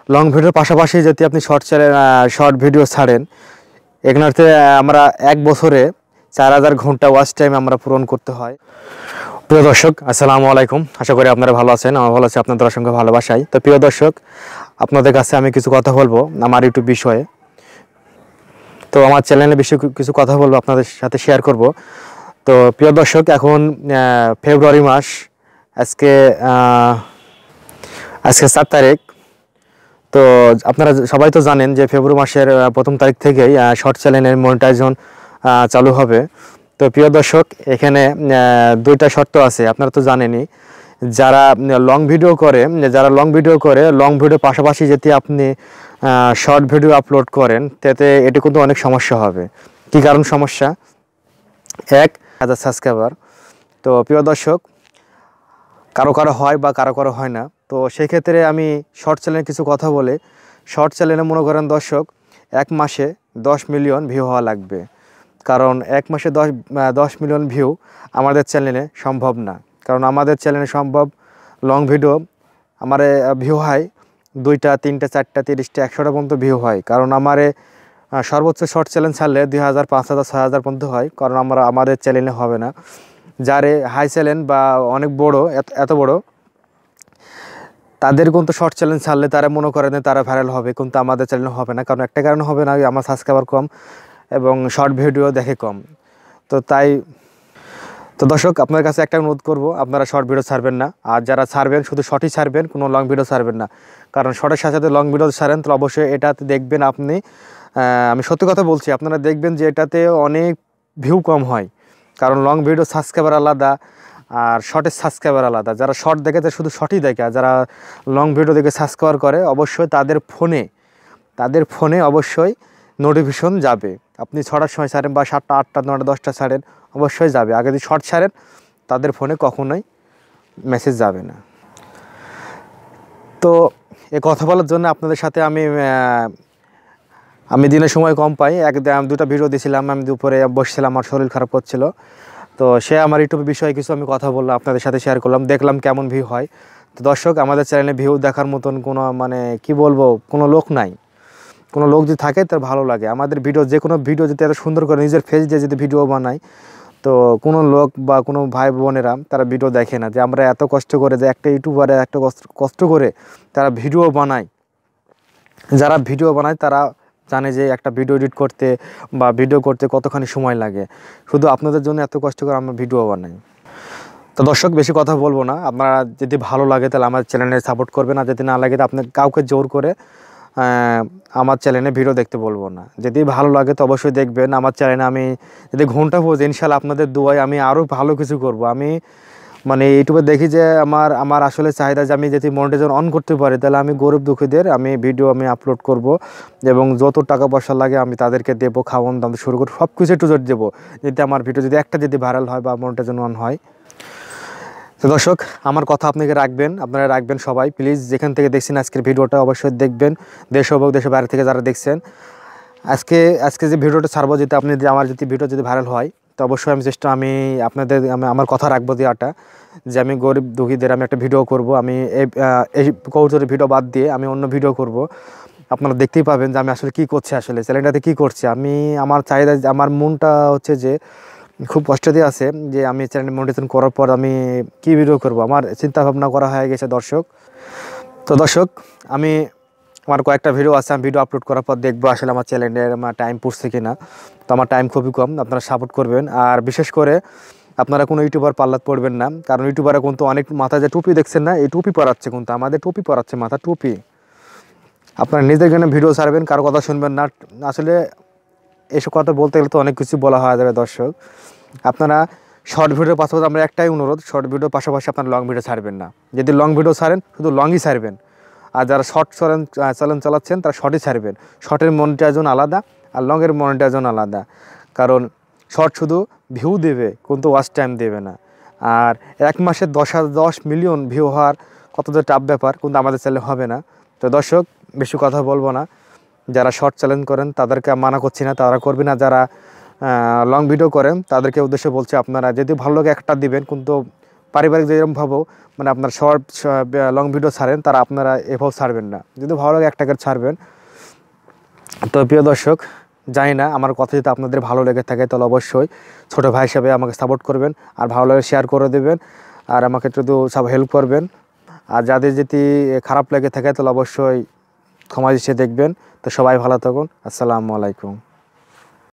Long ভিডিওর পাশাপাশি যদি আপনি শর্ট ভিডিও ছাড়েন, এখানে আমরা 1 বছরে 4000 ঘন্টা ওয়াচ টাইম আমরা পূরণ করতে হয়। প্রিয় দর্শক, আসসালামু আলাইকুম। আশা করি আপনারা ভালো আছেন। আমি ভালো আছি আপনাদের সঙ্গে ভালোবাসাই। তো প্রিয় দর্শক, আপনাদের কাছে আমি কিছু কথা বলবো আমার ইউটিউব বিষয়ে। তো আমার চ্যানেলে কিছু কথা বলবো, আপনাদের সাথে শেয়ার করব। তো প্রিয় দর্শক, এখন ফেব্রুয়ারি মাস, আজকে 7 তারিখ। তো আপনারা সবাই তো জানেন যে ফেব্রুয়ারি মাসের 1 তারিখ থেকেই শর্ট চ্যানেলের মনিটাইজেশন চালু হবে। তো প্রিয় দর্শক, এখানে 2টা শর্ত আছে, আপনারা তো জানেনই। যারা লং ভিডিও করে লং ভিডিও পাশাপাশি যদি আপনি শর্ট ভিডিও আপলোড করেন, তাতে এটা কিন্তু অনেক সমস্যা হবে। কী কারণ সমস্যা? 1000 সাবস্ক্রাইবার। তো প্রিয় দর্শক, কারো হয় বা কারো হয় না। তো সেই ক্ষেত্রে আমি শর্ট চ্যানেলে কিছু কথা বলে, শর্ট চ্যানেলে মনে করেন দর্শক 1 মাসে 10 মিলিয়ন ভিউ হওয়া লাগবে। কারণ 1 মাসে 10 মিলিয়ন ভিউ আমাদের চ্যানেলে সম্ভব না। কারণ আমাদের চ্যানেলে সম্ভব লং ভিডিও আমার ভিউ হয় 2টা 3টা 4টা 30টা 100টা পর্যন্ত ভিউ হয়। কারণ সর্বোচ্চ শর্ট চ্যানেল ছাড়লে 2000 5000 6000 পর্যন্ত হয়। কারণ আমাদের চ্যানেলে হবে না। যারে হাই চ্যানেল বা অনেক বড়, এত বড়, তাদের কিন্তু শর্ট চ্যানেল ছাড়লে তারা মনে করেন তারা ভাইরাল হবে, কিন্তু আমাদের চ্যানেলে হবে না। কারণ একটা কারণ হবে না, আমার সাবস্ক্রাইবার কম এবং শর্ট ভিডিও দেখে কম। তো দর্শক, আপনার কাছে একটা অনুরোধ করব, আপনারা শর্ট ভিডিও ছাড়বেন না। আর যারা ছাড়বেন শুধু শর্টই ছাড়বেন, কোনো লং ভিডিও ছাড়বেন না। কারণ শর্টের সাথে সাথে লং ভিডিও ছাড়েন, তাহলে অবশ্যই এটাতে দেখবেন আপনি, আমি সত্যি কথা বলছি, আপনারা দেখবেন যে এটাতে অনেক ভিউ কম হয়। কারণ লং ভিডিও সাবস্ক্রাইবার আলাদা আর শর্টের সাবস্ক্রাইবার আলাদা। যারা শর্ট দেখে শুধু শর্টই দেখে, আর যারা লং ভিডিও দেখে সাবস্ক্রাইবার করে, অবশ্যই তাদের ফোনে অবশ্যই নোটিফিকেশন যাবে। আপনি 6টার সময় ছাড়েন বা 7টা 8টা 9টা 10টা ছাড়েন, অবশ্যই যাবে। আগে যদি শর্ট ছাড়েন, তাদের ফোনে কখনোই মেসেজ যাবে না। তো এ কথা বলার জন্য আপনাদের সাথে আমি দিনের সময় কম পাই। 2টা ভিডিও দিয়েছিলাম, আমি দুপুরে বসছিলাম, আমার শরীর খারাপ করছিল। তো আমার ইউটিউব বিষয়ে কিছু আমি কথা বললাম, আপনাদের সাথে শেয়ার করলাম, দেখলাম কেমন ভিউ হয়। তো দর্শক, আমাদের চ্যানেলে ভিউ দেখার মতন কোনো কি বলবো, কোনো লোক নাই। কোনো লোক যদি থাকে তার ভালো লাগে। আমাদের ভিডিও, যে কোনো ভিডিও যদি এত সুন্দর করে নিজের ফেস দিয়ে যদি ভিডিও বানায়, তো কোনো লোক বা কোনো ভাই বোনেরা তারা ভিডিও দেখে না। যে আমরা এত কষ্ট করে, যে একটা ইউটিউবারে একটা কষ্ট করে তারা ভিডিও বানায়। যারা ভিডিও বানায় তারা জানে যে একটা ভিডিও এডিট করতে বা ভিডিও করতে কতখানি সময় লাগে। শুধু আপনাদের জন্য এত কষ্ট করে আমরা ভিডিও বানাই। তো দর্শক, বেশি কথা বলবো না। আপনারা যদি ভালো লাগে তাহলে আমার চ্যানেলে সাপোর্ট করবেন, আর যদি না লাগে তো আপনি কাউকে জোর করে আমার চ্যানেলে ভিডিও দেখতে বলবো না। যদি ভালো লাগে তো অবশ্যই দেখবেন আমার চ্যানেলে। আমি যদি ঘন্টা পৌঁছে, ইনশাল্লাহ আপনাদের দোয়ায় আমি আরও ভালো কিছু করব। আমি ইউটিউবে দেখি যে আমার আসলে চাহিদা, যে আমি যদি মনিটাইজেশন অন করতে পারি, তাহলে আমি গরিব দুঃখীদের ভিডিও আপলোড করব, এবং যত টাকা পয়সা লাগে আমি তাদেরকে দেবো, খাওয়ান দাম শুরু করে সব কিছু একটু জোর দেবো, যদি আমার ভিডিও যদি ভাইরাল হয় বা মনিটাইজেশন অন হয়। তো দর্শক, আমার কথা আপনারা রাখবেন সবাই প্লিজ। যেখান থেকে দেখছেন আজকের ভিডিওটা, অবশ্যই দেখবেন। দেশ হোক দেশের বাইরে থেকে যারা দেখছেন, আজকে যে ভিডিওটা ছাড়বো, যদি আমার ভিডিও যদি ভাইরাল হয়, তো অবশ্যই আমি আমার কথা রাখবো দেওয়াটা, যে আমি গরিব দুঃখীদের আমি একটা ভিডিও করব। আমি এই কৌতুকের ভিডিও বাদ দিয়ে আমি অন্য ভিডিও করব। আপনারা দেখতেই পাবেন যে আমি আসলে কী করছি, আসলে চ্যানেলটাতে কী করছি। আমার চাহিদা, আমার মনটা হচ্ছে যে খুব কষ্ট দিয়ে আছে, যে আমি চ্যানেল মনিটাইজেশন করার পর আমি কী ভিডিও করব। আমার চিন্তা ভাবনা করা হয়ে গেছে দর্শক। তো দর্শক, আমার কয়েকটা ভিডিও আছে, আমি ভিডিও আপলোড করার পর দেখবো আসলে আমার চ্যানেলের টাইম পড়ছে কিনা। তো আমার টাইম খুবই কম, আপনারা সাপোর্ট করবেন। আর বিশেষ করে আপনারা কোনো ইউটিউবার পাল্লাত পড়বেন না। কারণ ইউটিউবাররা কিন্তু অনেক মাথায় যে টুপি দেখছেন না, এই টুপি পরাচ্ছে, কিন্তু আমাদের টুপি পরাচ্ছে, মাথা টুপি। আপনারা নিজের জন্য ভিডিও ছাড়বেন, কারো কথা শুনবেন না। আসলে এসব কথা বলতে গেলে তো অনেক কিছু বলা হয়ে যাবে দর্শক। আপনারা শর্ট ভিডিওর পাশাপাশি আমরা একটাই অনুরোধ, শর্ট ভিডিওর পাশাপাশি আপনারা লং ভিডিও ছাড়বেন না। যদি লং ভিডিও ছাড়েন, শুধু লংই ছাড়বেন। আর যারা শর্ট চ্যানেল চালাচ্ছেন, তারা শর্টই ছাড়বেন। শর্টের মনিটাইজেশন আলাদা আর লংয়ের মনিটাইজেশন আলাদা। কারণ শর্ট শুধু ভিউ দেবে, কিন্তু ওয়াচ টাইম দেবে না। আর 1 মাসে 10 মিলিয়ন ভিউ হওয়ার কত যে টাফ ব্যাপার, কিন্তু আমাদের চ্যানেলে হবে না। তো দর্শক, বেশি কথা বলবো না। যারা শর্ট চ্যালেঞ্জ করেন তাদেরকে মানা করছি না, তারা করবে না। যারা লং ভিডিও করেন তাদেরকে উদ্দেশ্যে বলছি, আপনারা যদি ভালো লাগে একটা দিবেন, কিন্তু পারিবারিক যেরকম ভাবেও মানে আপনার শর্ট লং ভিডিও ছাড়েন, তারা আপনারা এভাবে ছাড়বেন না, যদি ভালো লাগে একটা করে ছাড়বেন। তো প্রিয় দর্শক, জানি না আমার কথা যদি আপনাদের ভালো লেগে থাকে তাহলে অবশ্যই ছোটো ভাই হিসাবে আমাকে সাপোর্ট করবেন, আর ভালো লাগে শেয়ার করে দেবেন, আর আমাকে একটু সব হেল্প করবেন। আর যাদের যদি খারাপ লেগে থাকে তাহলে অবশ্যই ক্ষমা দৃষ্টিতে দেখবেন। তো সবাই ভালো থাকুন, আসসালামু আলাইকুম।